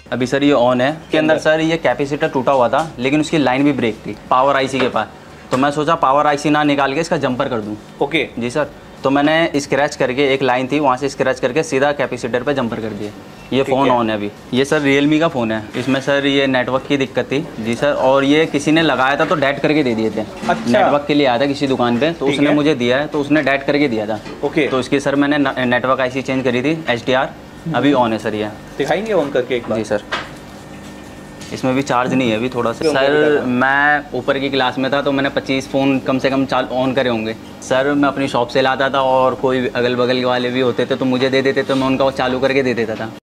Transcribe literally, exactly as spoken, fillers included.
अभी सर ये ऑन है। के अंदर सर ये कैपेसिटर टूटा हुआ था, लेकिन उसकी लाइन भी ब्रेक थी पावर आईसी के पास। तो मैं सोचा पावर आईसी ना निकाल के इसका जंपर कर दूं। ओके जी सर। तो मैंने स्क्रैच करके, एक लाइन थी वहाँ से स्क्रैच करके सीधा कैपेसिटर पे जंपर कर दिया। ये फ़ोन ऑन है अभी। ये सर रियलमी का फ़ोन है। इसमें सर ये नेटवर्क की दिक्कत थी। जी सर। और ये किसी ने लगाया था तो डैट करके दे दिए थे। अच्छा। नेटवर्क के लिए आया था किसी दुकान पे, तो उसने मुझे दिया है, तो उसने डैट करके दिया था। ओके। तो इसकी सर मैंने नेटवर्क आईसी चेंज करी थी, एच डी आर। अभी ऑन है सर ये। दिखाएंगे ऑन करके एक बार? जी सर। इसमें भी चार्ज नहीं है अभी थोड़ा सा। सर मैं ऊपर की क्लास में था तो मैंने पच्चीस फ़ोन कम से कम चाल ऑन करे होंगे। सर मैं अपनी शॉप से लाता था और कोई अगल बगल वाले भी होते थे तो मुझे दे देते, तो मैं उनका वो चालू करके दे देता था।